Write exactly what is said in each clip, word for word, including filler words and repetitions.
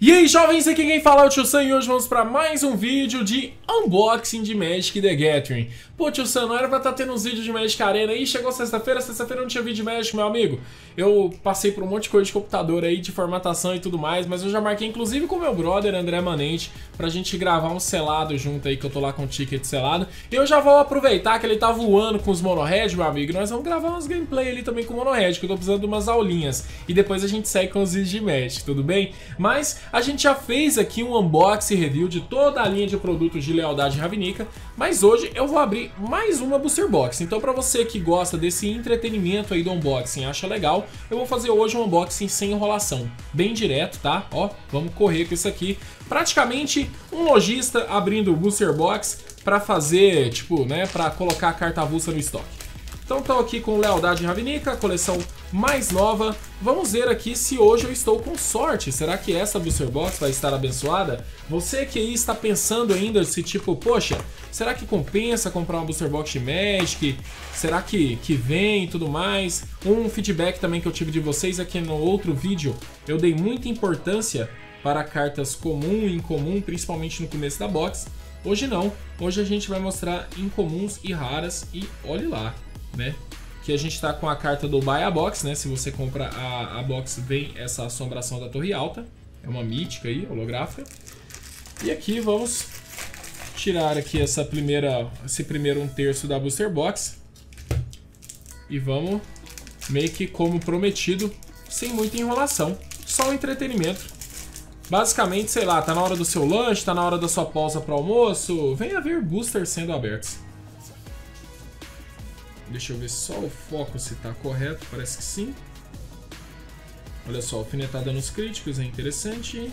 E aí, jovens, aqui quem fala é o Tio Sam e hoje vamos para mais um vídeo de unboxing de Magic The Gathering. Pô, Tio Sam, não era pra estar tendo uns vídeos de Magic Arena aí? Chegou sexta-feira, sexta-feira não tinha vídeo de Magic, meu amigo. Eu passei por um monte de coisa de computador aí, de formatação e tudo mais, mas eu já marquei inclusive com meu brother, André Manente, pra gente gravar um selado junto aí, que eu tô lá com o ticket selado. E eu já vou aproveitar que ele tá voando com os mono-red, meu amigo, e nós vamos gravar umas gameplay ali também com o mono-red, que eu tô precisando de umas aulinhas. E depois a gente segue com os vídeos de Magic, tudo bem? Mas a gente já fez aqui um unboxing review de toda a linha de produtos de lealdade Ravnica, mas hoje eu vou abrir mais uma Booster Box. Então pra você que gosta desse entretenimento aí do unboxing, acha legal, eu vou fazer hoje um unboxing sem enrolação, bem direto, tá? Ó, vamos correr com isso aqui. Praticamente um lojista abrindo o Booster Box pra fazer, tipo, né, pra colocar a carta avulsa no estoque. Então estou aqui com Lealdade Ravnica, a coleção mais nova. Vamos ver aqui se hoje eu estou com sorte. Será que essa Booster Box vai estar abençoada? Você que aí está pensando ainda se tipo, poxa, será que compensa comprar uma Booster Box de Magic? Será que, que vem e tudo mais? Um feedback também que eu tive de vocês aqui no outro vídeo, eu dei muita importância para cartas comum e incomum, principalmente no começo da box. Hoje não, hoje a gente vai mostrar incomuns e raras e olhe lá, né? Que a gente tá com a carta do Buy a Box, né? Se você compra a, a box, vem essa assombração da Torre Alta. É uma mítica aí, holográfica. E aqui vamos tirar aqui essa primeira, esse primeiro um terço da Booster Box. E vamos meio que como prometido, sem muita enrolação. Só um entretenimento. Basicamente, sei lá, tá na hora do seu lanche, tá na hora da sua pausa para almoço. Venha ver boosters sendo abertos. Deixa eu ver só o foco se tá correto, parece que sim. Olha só, alfinetada nos críticos, é interessante.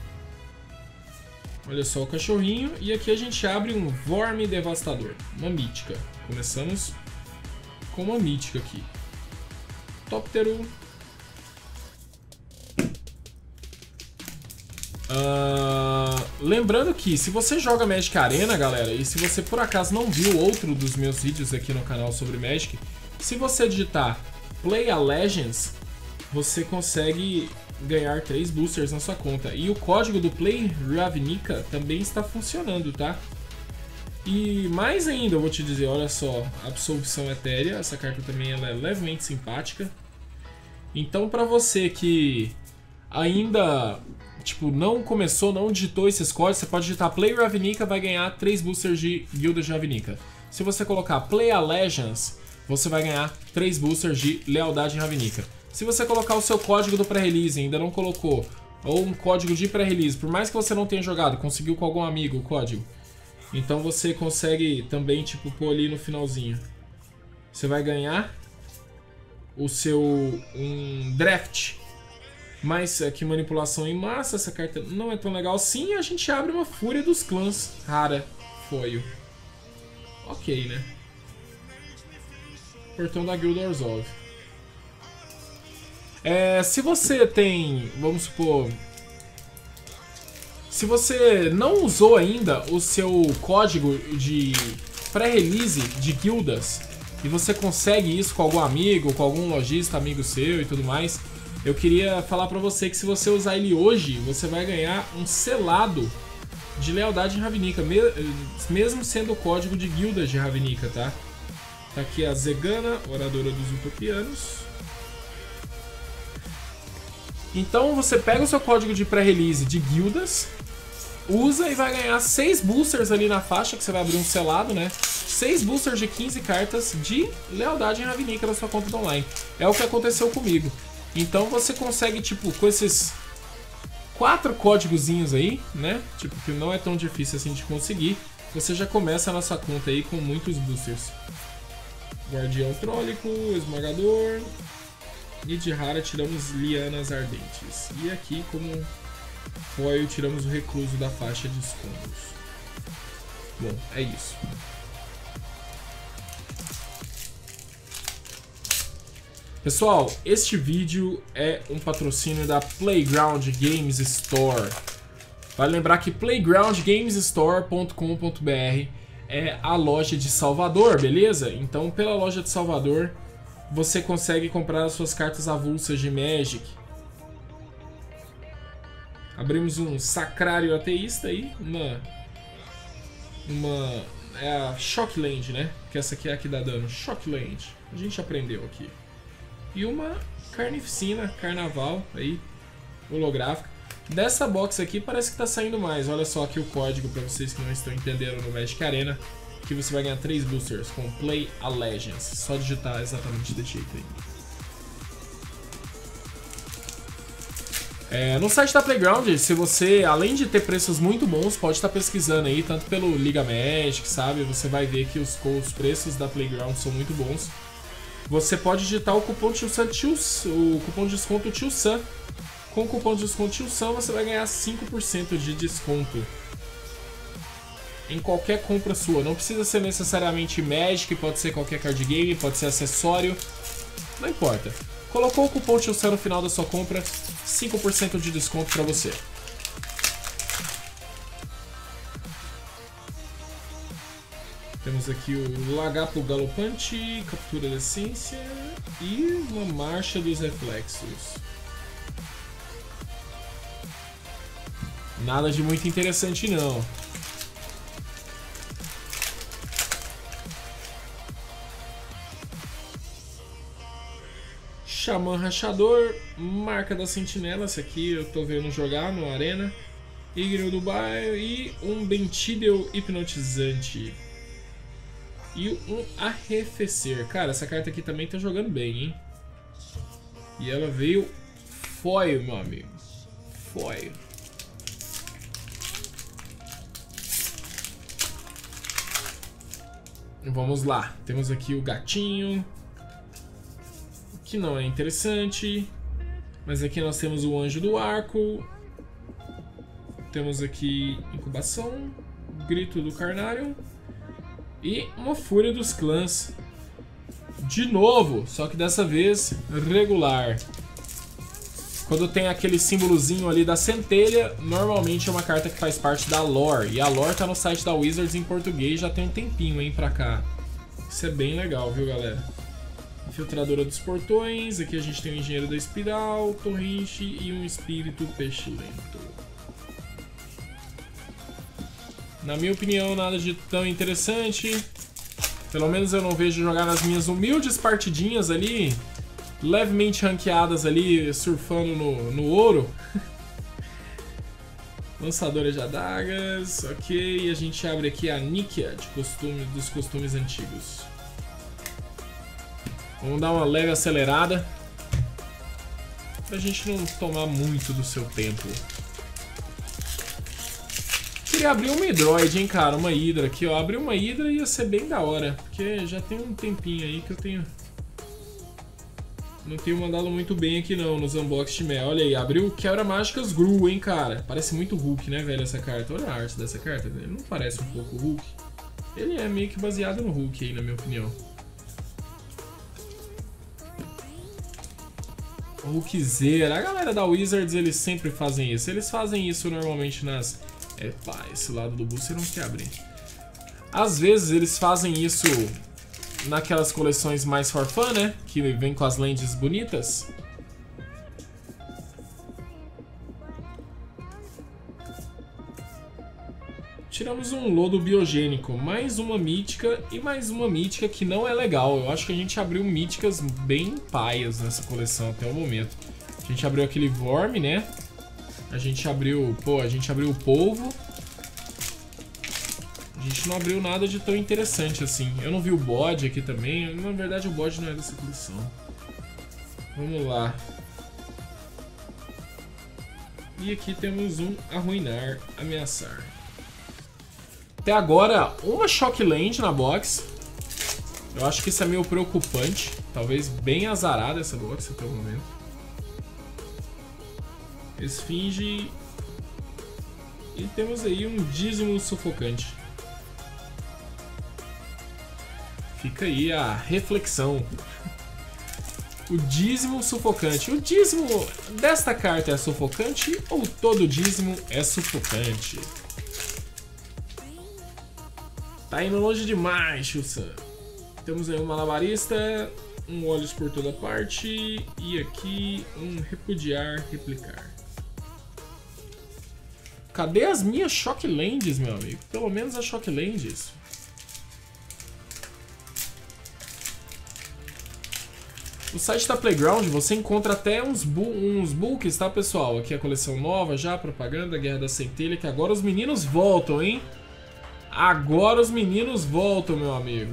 Olha só o cachorrinho. E aqui a gente abre um Vorme Devastador, uma mítica. Começamos com uma mítica aqui. Tóptero. Uh, lembrando que se você joga Magic Arena, galera, e se você por acaso não viu outro dos meus vídeos aqui no canal sobre Magic, se você digitar Play a Legends, você consegue ganhar três boosters na sua conta. E o código do Play Ravnica também está funcionando, tá? E mais ainda, eu vou te dizer, olha só, Absolvição Etérea, essa carta também ela é levemente simpática. Então pra você que ainda... tipo, não começou, não digitou esses códigos, você pode digitar Play Ravnica, vai ganhar três boosters de Guilda de Ravnica. Se você colocar Play a Legends, você vai ganhar três boosters de Lealdade Ravnica. Se você colocar o seu código do pré-release e ainda não colocou, ou um código de pré-release, por mais que você não tenha jogado, conseguiu com algum amigo o código, então você consegue também, tipo, pôr ali no finalzinho. Você vai ganhar o seu um draft. Mas aqui manipulação em massa, essa carta não é tão legal assim. A gente abre uma Fúria dos Clãs rara, foil. Ok, né? Portão da Guild Orzhov. É, se você tem, vamos supor, se você não usou ainda o seu código de pré-release de guildas e você consegue isso com algum amigo, com algum lojista amigo seu e tudo mais, eu queria falar pra você que se você usar ele hoje, você vai ganhar um selado de lealdade em Ravnica, mesmo sendo o código de guildas de Ravnica, tá? Tá aqui a Zegana, Oradora dos Utopianos. Então você pega o seu código de pré-release de guildas, usa e vai ganhar seis boosters ali na faixa, que você vai abrir um selado, né? seis boosters de quinze cartas de lealdade em Ravnica na sua conta do online. É o que aconteceu comigo. Então você consegue, tipo, com esses quatro códigozinhos aí, né? Tipo, que não é tão difícil assim de conseguir. Você já começa a nossa conta aí com muitos boosters. Guardião Trólico, Esmagador. E de rara tiramos Lianas Ardentes. E aqui, como foil, tiramos o Recluso da faixa de escombros. Bom, é isso. Pessoal, este vídeo é um patrocínio da Playground Games Store. Vale lembrar que playground games store ponto com ponto br é a loja de Salvador, beleza? Então, pela loja de Salvador, você consegue comprar as suas cartas avulsas de Magic. Abrimos um Sacrário Ateísta aí, uma... Uma... É a Shockland, né? Que essa aqui é a que dá dano. Shockland. A gente aprendeu aqui. E uma Carnificina, Carnaval, aí, holográfica. Dessa box aqui parece que tá saindo mais. Olha só aqui o código pra vocês que não estão entendendo no Magic Arena. Que você vai ganhar três boosters com Play Allegiance. Só digitar exatamente desse jeito aí. É, no site da Playground, se você, além de ter preços muito bons, pode estar pesquisando aí, tanto pelo Liga Magic, sabe? Você vai ver que os, os preços da Playground são muito bons. Você pode digitar o cupom de desconto, o cupom de desconto Tio Sam. Com o cupom de desconto Tio Sam, você vai ganhar cinco por cento de desconto em qualquer compra sua. Não precisa ser necessariamente Magic, pode ser qualquer card game, pode ser acessório, não importa. Colocou o cupom Tio Sam no final da sua compra, cinco por cento de desconto para você. Temos aqui o Lagarto Galopante, Captura da Essência e uma Marcha dos Reflexos. Nada de muito interessante não. Xamã Rachador, Marca da Sentinela, esse aqui eu tô vendo jogar no Arena. Igno do Bairro e um Bentidel Hipnotizante. E um Arrefecer. Cara, essa carta aqui também tá jogando bem, hein? E ela veio foil, meu amigo. Foil. Vamos lá. Temos aqui o gatinho, que não é interessante. Mas aqui nós temos o Anjo do Arco. Temos aqui Incubação, Grito do Carnário e uma Fúria dos Clãs. De novo, só que dessa vez regular. Quando tem aquele símbolozinho ali da centelha, normalmente é uma carta que faz parte da lore. E a lore tá no site da Wizards em português, já tem um tempinho, hein, pra cá. Isso é bem legal, viu, galera? Infiltradora dos Portões, aqui a gente tem o Engenheiro da Espiral, Torrente e um Espírito Pestilento. Na minha opinião, nada de tão interessante. Pelo menos eu não vejo jogar nas minhas humildes partidinhas ali, levemente ranqueadas ali, surfando no, no ouro. Lançadora de adagas, ok. E a gente abre aqui a Níquia de costume, dos costumes antigos. Vamos dar uma leve acelerada pra gente não tomar muito do seu tempo. Queria abrir uma Hidroid, hein, cara, uma Hidra aqui, ó. Abrir uma Hidra ia ser bem da hora, porque já tem um tempinho aí que eu tenho... Não tenho mandado muito bem aqui não, nos unboxing de Mel. Olha aí, abriu o Quebra Mágicas Gru, hein, cara. Parece muito Hulk, né, velho, essa carta. Olha a arte dessa carta, ele não parece um pouco Hulk. Ele é meio que baseado no Hulk aí, na minha opinião. Hulkzera. A galera da Wizards, eles sempre fazem isso. Eles fazem isso normalmente nas... Epa, esse lado do booster não quer abrir. Às vezes eles fazem isso naquelas coleções mais for fun, né? Que vem com as lentes bonitas. Tiramos um lodo biogênico, mais uma mítica e mais uma mítica que não é legal. Eu acho que a gente abriu míticas bem paias nessa coleção até o momento. A gente abriu aquele Vorme, né? A gente abriu, pô, a gente abriu o Polvo. A gente não abriu nada de tão interessante assim. Eu não vi o bode aqui também. Na verdade o bode não é dessa coleção. Vamos lá. E aqui temos um Arruinar, Ameaçar. Até agora, uma Shockland na box. Eu acho que isso é meio preocupante. Talvez bem azarada essa box até o momento. Esfinge. E temos aí um Dízimo Sufocante. Fica aí a reflexão. O Dízimo Sufocante. O dízimo desta carta é sufocante ou todo dízimo é sufocante? Tá indo longe demais, Chusan. Temos aí um Malabarista, um Olhos por toda parte e aqui um Repudiar, Replicar. Cadê as minhas Shocklands, meu amigo? Pelo menos as Shocklands. No site da Playground você encontra até uns, bu uns books, tá, pessoal? Aqui a coleção nova já, propaganda, Guerra da Centelha, que agora os meninos voltam, hein? Agora os meninos voltam, meu amigo.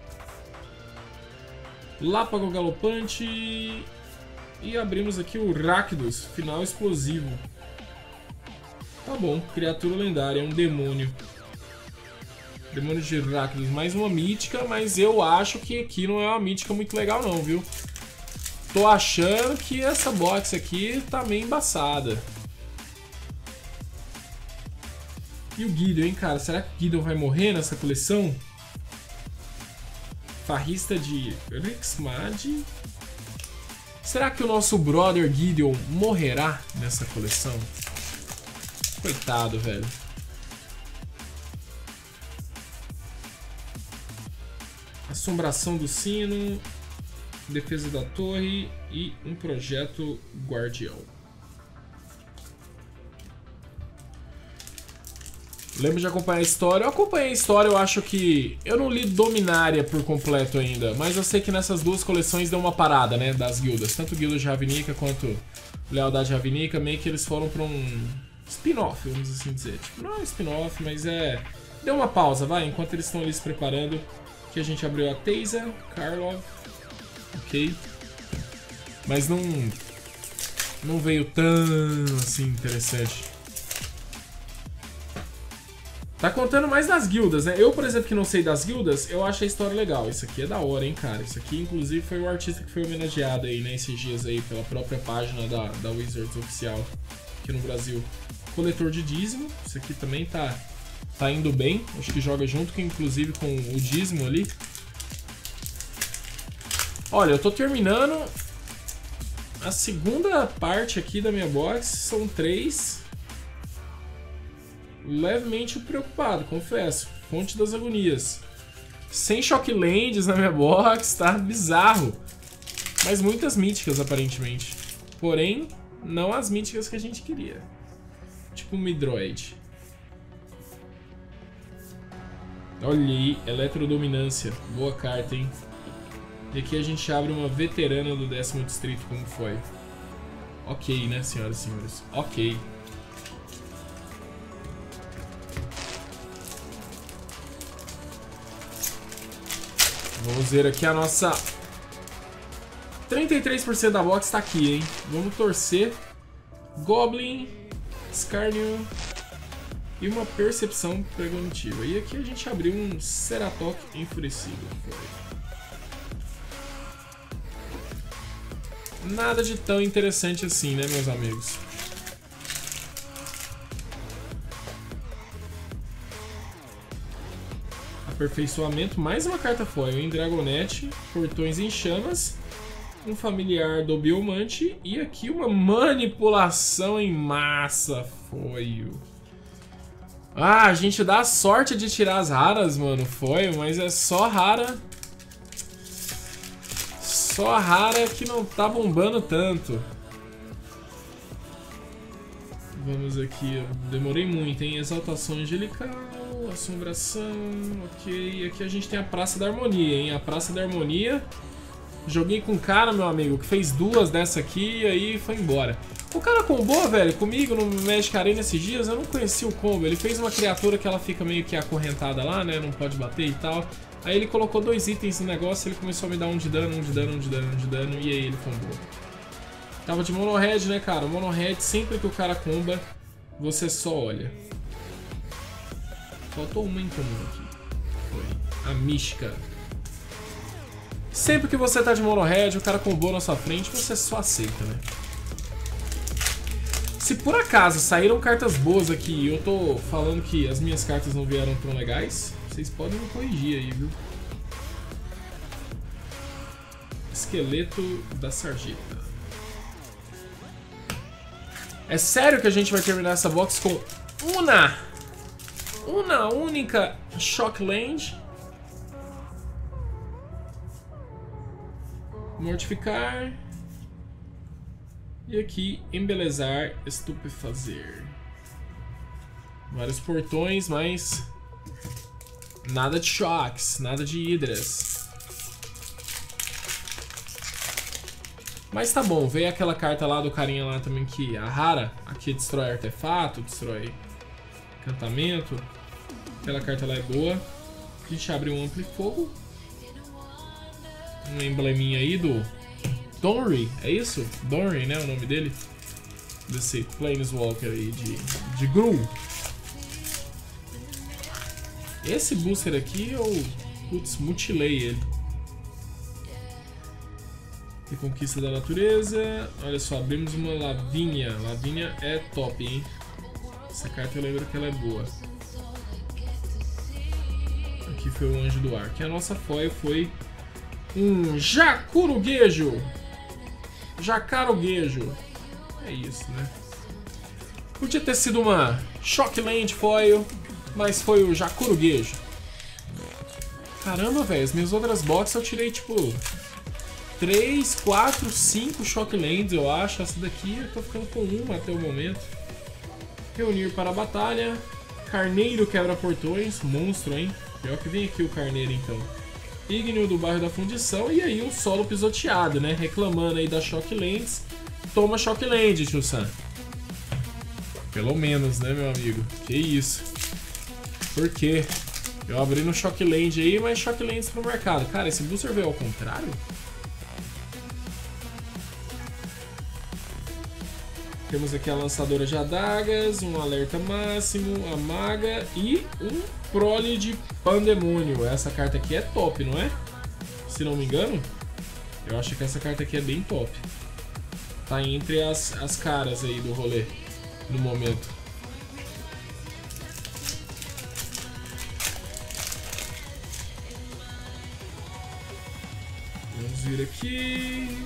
Lápago Galopante. E abrimos aqui o Rakdos, final explosivo. Tá bom, criatura lendária, é um demônio. Demônio de Rakdos, mais uma mítica, mas eu acho que aqui não é uma mítica muito legal não, viu? Tô achando que essa box aqui tá meio embaçada. E o Gideon, hein, cara? Será que o Gideon vai morrer nessa coleção? Farrista de Rixmad. Será que o nosso brother Gideon morrerá nessa coleção? Coitado, velho. Assombração do Sino. Defesa da Torre e um projeto Guardião. Lembro de acompanhar a história. Eu acompanhei a história, eu acho que... Eu não li Dominária por completo ainda, mas eu sei que nessas duas coleções deu uma parada, né, das guildas. Tanto Guilda de Ravnica quanto Lealdade Ravnica, meio que eles foram pra um spin-off, vamos assim dizer. Tipo, não é um spin-off, mas é... Deu uma pausa, vai, enquanto eles estão ali se preparando. Aqui a gente abriu a Teysa, Karlov. Ok. Mas não... Não veio tão, assim, interessante. Tá contando mais das guildas, né? Eu, por exemplo, que não sei das guildas, eu acho a história legal. Isso aqui é da hora, hein, cara? Isso aqui, inclusive, foi o artista que foi homenageado aí, né, esses dias aí, pela própria página da, da Wizards oficial aqui no Brasil. Coletor de dízimo. Isso aqui também tá, tá indo bem. Acho que joga junto, que, inclusive, com o dízimo ali. Olha, eu tô terminando a segunda parte aqui da minha box. São três... Levemente preocupado, confesso. Fonte das agonias. Sem Shocklands na minha box, tá bizarro. Mas muitas míticas, aparentemente. Porém, não as míticas que a gente queria. Tipo Midroid. Olha aí, Eletrodominância. Boa carta, hein? E aqui a gente abre uma veterana do décimo distrito, como foi. Ok, né, senhoras e senhores? Ok. Vamos ver aqui a nossa... trinta e três por cento da box tá aqui, hein? Vamos torcer. Goblin, Skarniel e uma Percepção Preventiva. E aqui a gente abriu um Ceratok Enfurecido. Nada de tão interessante assim, né, meus amigos? Aperfeiçoamento, mais uma carta foil, em Dragonete, Portões em Chamas, um familiar do Biomante e aqui uma manipulação em massa foil. Ah, a gente dá a sorte de tirar as raras, mano, foil, mas é só rara. Só rara que não tá bombando tanto. Vamos aqui, eu demorei muito, hein? Exaltação Angelical, Assombração, ok. Aqui a gente tem a Praça da Harmonia, hein? A Praça da Harmonia. Joguei com um cara, meu amigo, que fez duas dessa aqui e aí foi embora. O cara combou, velho, comigo no Magic Arena esses dias, eu não conhecia o combo. Ele fez uma criatura que ela fica meio que acorrentada lá, né? Não pode bater e tal. Aí ele colocou dois itens no negócio, ele começou a me dar um de dano, um de dano, um de dano, um de dano, e aí ele combou. Tava de mono red, né, cara? Mono red, sempre que o cara comba, você só olha. Faltou uma em comum aqui. Foi. A mística. Sempre que você tá de mono red, o cara combou na sua frente, você só aceita, né? Se por acaso saíram cartas boas aqui e eu tô falando que as minhas cartas não vieram tão legais, vocês podem me corrigir aí, viu? Esqueleto da Sarjeta. É sério que a gente vai terminar essa box com uma, uma única Shockland? Mortificar. E aqui, embelezar, estupefazer. Vários portões, mas nada de Shocks, nada de Hydras. Mas tá bom, veio aquela carta lá do carinha lá também que a rara. Aqui destrói artefato, destrói encantamento. Aquela carta lá é boa. A gente abre um Amplifogo. Um embleminha aí do Donry, é isso? Donry, né, o nome dele? Desse Planeswalker aí de, de Gru. Esse booster aqui eu, putz, mutilei ele. Reconquista da natureza. Olha só, abrimos uma Lavínia. Lavínia é top, hein? Essa carta eu lembro que ela é boa. Aqui foi o Anjo do Ar. Que a nossa foil foi um Jacuruguejo. Jacaruguejo. É isso, né? Podia ter sido uma Shockland foil, mas foi o Jacuruguejo. Caramba, velho, as minhas outras boxes eu tirei tipo três, quatro, cinco Shocklands, eu acho. Essa daqui eu tô ficando com uma até o momento. Reunir para a batalha. Carneiro quebra portões. Monstro, hein? Pior que vem aqui o carneiro, então. Ígneo do bairro da fundição. E aí o solo pisoteado, né? Reclamando aí das Shocklands. Toma Shockland, tio Sam. Pelo menos, né, meu amigo? Que isso. Por quê? Eu abri no Shockland aí, mas Shocklands pro mercado. Cara, esse booster veio ao contrário? Temos aqui a lançadora de adagas, um alerta máximo, a maga e um prole de pandemônio. Essa carta aqui é top, não é? Se não me engano, eu acho que essa carta aqui é bem top. Tá entre as, as caras aí do rolê no momento. Vamos vir aqui.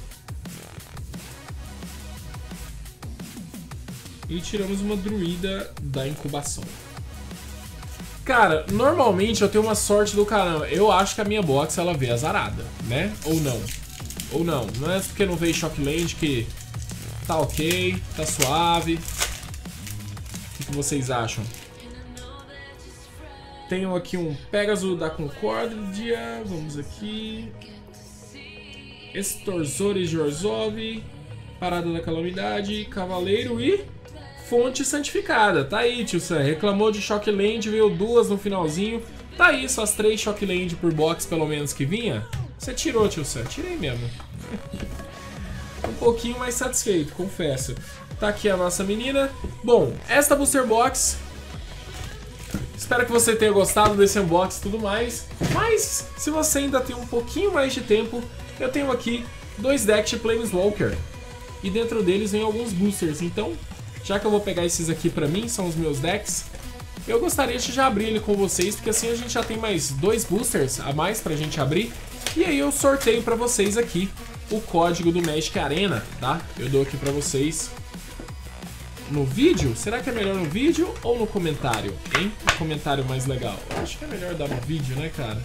E tiramos uma druida da incubação. Cara, normalmente eu tenho uma sorte do caramba. Eu acho que a minha box ela veio azarada, né? Ou não. Ou não. Não é porque não veio Shockland que tá ok, tá suave. O que vocês acham? Tenho aqui um Pégaso da Concórdia. Vamos aqui. Extorsores de Orzhov. Parada da Calamidade. Cavaleiro e Fonte Santificada. Tá aí, tio Sam. Reclamou de Shockland, veio duas no finalzinho. Tá aí, só as três Shockland por box, pelo menos, que vinha. Você tirou, tio Sam. Tirei mesmo. Um pouquinho mais satisfeito, confesso. Tá aqui a nossa menina. Bom, esta Booster Box. Espero que você tenha gostado desse unboxing e tudo mais. Mas, se você ainda tem um pouquinho mais de tempo, eu tenho aqui dois decks de Planeswalker. E dentro deles vem alguns boosters. Então, já que eu vou pegar esses aqui pra mim, são os meus decks, eu gostaria de já abrir ele com vocês, porque assim a gente já tem mais dois boosters a mais pra gente abrir. E aí eu sorteio pra vocês aqui o código do Magic Arena, tá? Eu dou aqui pra vocês no vídeo. Será que é melhor no vídeo ou no comentário, hein? O comentário mais legal. Eu acho que é melhor dar no vídeo, né, cara?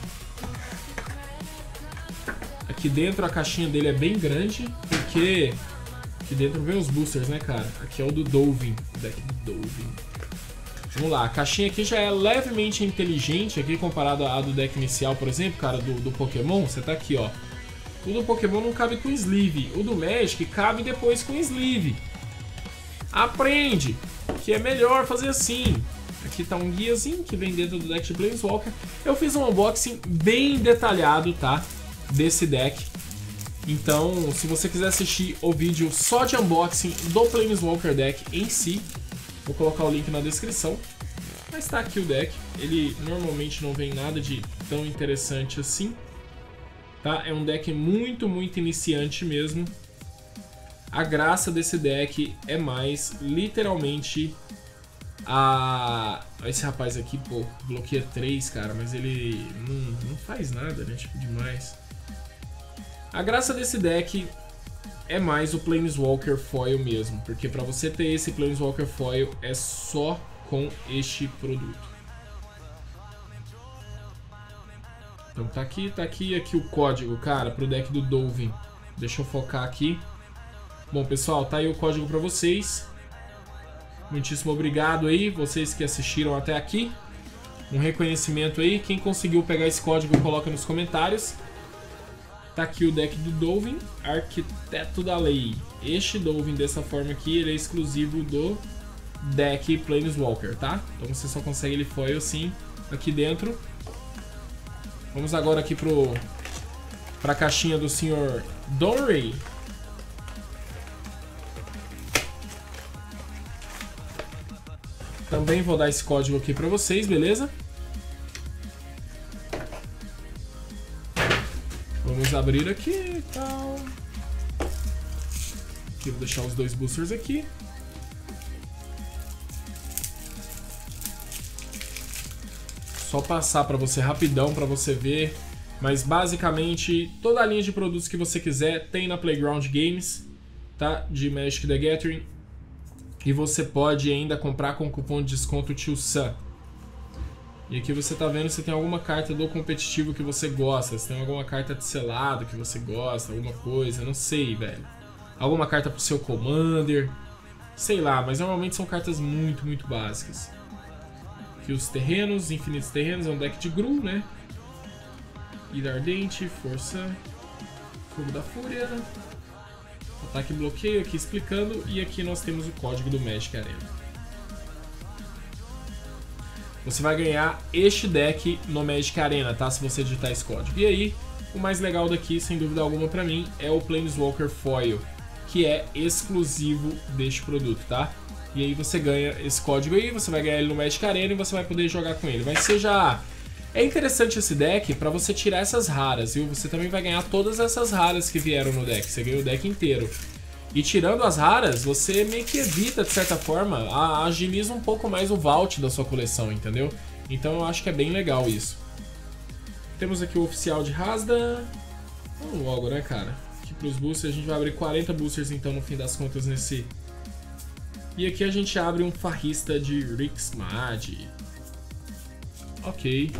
Aqui dentro a caixinha dele é bem grande, porque aqui dentro vem os boosters, né, cara? Aqui é o do Dovin, o deck do Dovin. Vamos lá, a caixinha aqui já é levemente inteligente aqui comparado à do deck inicial, por exemplo, cara, do, do Pokémon. Você tá aqui, ó. O do Pokémon não cabe com sleeve, o do Magic cabe depois com sleeve. Aprende que é melhor fazer assim. Aqui tá um guiazinho que vem dentro do deck de Planeswalker. Eu fiz um unboxing bem detalhado, tá? Desse deck. Então, se você quiser assistir o vídeo só de unboxing do Planeswalker deck em si, vou colocar o link na descrição. Mas tá aqui o deck. Ele normalmente não vem nada de tão interessante assim. Tá? É um deck muito, muito iniciante mesmo. A graça desse deck é mais, literalmente, a... Esse rapaz aqui, pô, bloqueia três, cara, mas ele não, não faz nada, né? Tipo, demais. A graça desse deck é mais o Planeswalker Foil mesmo, porque pra você ter esse Planeswalker Foil é só com este produto. Então tá aqui, tá aqui, aqui o código, cara, pro deck do Dovin. Deixa eu focar aqui. Bom, pessoal, tá aí o código pra vocês. Muitíssimo obrigado aí, vocês que assistiram até aqui. Um reconhecimento aí. Quem conseguiu pegar esse código, coloca nos comentários. Tá aqui o deck do Dovin, Arquiteto da Lei. Este Dovin dessa forma aqui, ele é exclusivo do deck Planeswalker, tá? Então você só consegue ele foil assim, aqui dentro. Vamos agora aqui pro, pra caixinha do senhor Donry. Também vou dar esse código aqui pra vocês, beleza? Vamos abrir aqui e tal. Aqui, vou deixar os dois boosters aqui. Só passar pra você rapidão, pra você ver. Mas basicamente, toda a linha de produtos que você quiser tem na Playground Games, tá? De Magic the Gathering. E você pode ainda comprar com o cupom de desconto Tio Sam. E aqui você tá vendo se tem alguma carta do competitivo que você gosta. Se tem alguma carta de selado que você gosta, alguma coisa, não sei, velho. Alguma carta pro seu Commander. Sei lá, mas normalmente são cartas muito, muito básicas. Aqui os terrenos, infinitos terrenos, é um deck de Gru, né? Ida Ardente, Força, Fogo da Fúria, Ataque e Bloqueio, aqui explicando. E aqui nós temos o código do Magic Arena. Você vai ganhar este deck no Magic Arena, tá? Se você digitar esse código. E aí, o mais legal daqui, sem dúvida alguma pra mim, é o Planeswalker Foil, que é exclusivo deste produto, tá? E aí você ganha esse código aí, você vai ganhar ele no Magic Arena e você vai poder jogar com ele. Vai ser já... É interessante esse deck pra você tirar essas raras, viu? Você também vai ganhar todas essas raras que vieram no deck. Você ganha o deck inteiro. E tirando as raras, você meio que evita, de certa forma, a, agiliza um pouco mais o vault da sua coleção, entendeu? Então eu acho que é bem legal isso. Temos aqui o oficial de Hazda. Vamos logo, né, cara? Aqui pros boosters, a gente vai abrir quarenta boosters, então, no fim das contas, nesse... E aqui a gente abre um farrista de Rixmad. Ok.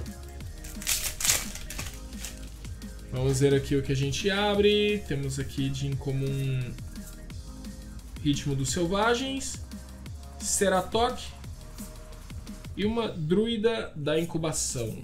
Vamos ver aqui o que a gente abre. Temos aqui de incomum Ritmo dos Selvagens, Ceratok e uma Druida da Incubação.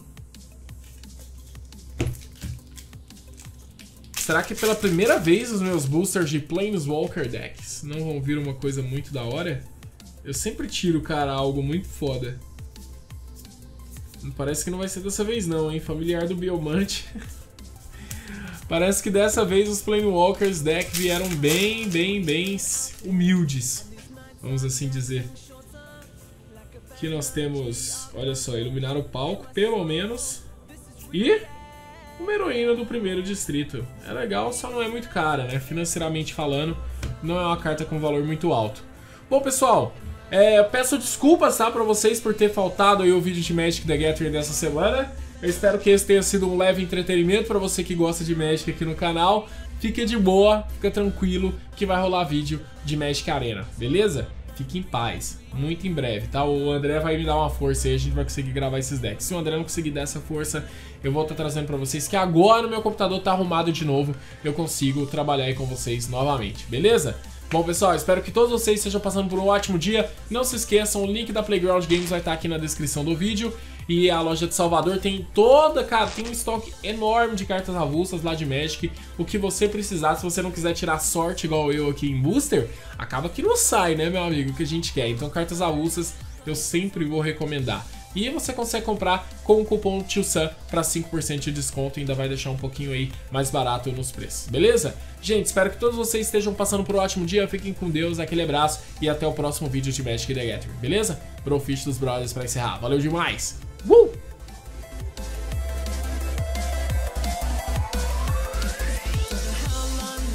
Será que pela primeira vez os meus boosters de Planeswalker decks não vão vir uma coisa muito da hora? Eu sempre tiro, cara, algo muito foda. Parece que não vai ser dessa vez não, hein? Familiar do Biomante. Parece que dessa vez os Planewalkers deck vieram bem, bem, bem humildes. Vamos assim dizer. Aqui nós temos, olha só, iluminar o palco, pelo menos. E uma heroína do primeiro distrito. É legal, só não é muito cara, né? Financeiramente falando, não é uma carta com valor muito alto. Bom, pessoal, é, peço desculpas, tá, pra vocês por ter faltado aí o vídeo de Magic the Gathering dessa semana. Eu espero que esse tenha sido um leve entretenimento pra você que gosta de Magic aqui no canal. Fique de boa, fica tranquilo que vai rolar vídeo de Magic Arena, beleza? Fique em paz, muito em breve, tá? O André vai me dar uma força aí, a gente vai conseguir gravar esses decks. Se o André não conseguir dar essa força, eu vou estar trazendo pra vocês que agora o meu computador tá arrumado de novo, eu consigo trabalhar aí com vocês novamente, beleza? Bom, pessoal, espero que todos vocês estejam passando por um ótimo dia. Não se esqueçam, o link da Playground Games vai estar aqui na descrição do vídeo. E a loja de Salvador tem toda, cara, tem um estoque enorme de cartas avulsas lá de Magic. O que você precisar, se você não quiser tirar sorte igual eu aqui em Booster, acaba que não sai, né, meu amigo, o que a gente quer. Então, cartas avulsas eu sempre vou recomendar. E você consegue comprar com o cupom Tio Sam para cinco por cento de desconto e ainda vai deixar um pouquinho aí mais barato nos preços, beleza? Gente, espero que todos vocês estejam passando por um ótimo dia, fiquem com Deus, aquele abraço e até o próximo vídeo de Magic the Gathering, beleza? Brofish dos Brothers para encerrar, valeu demais! Uh!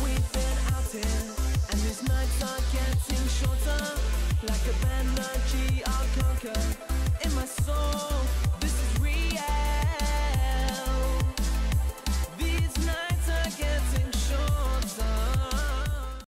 Like a bad energy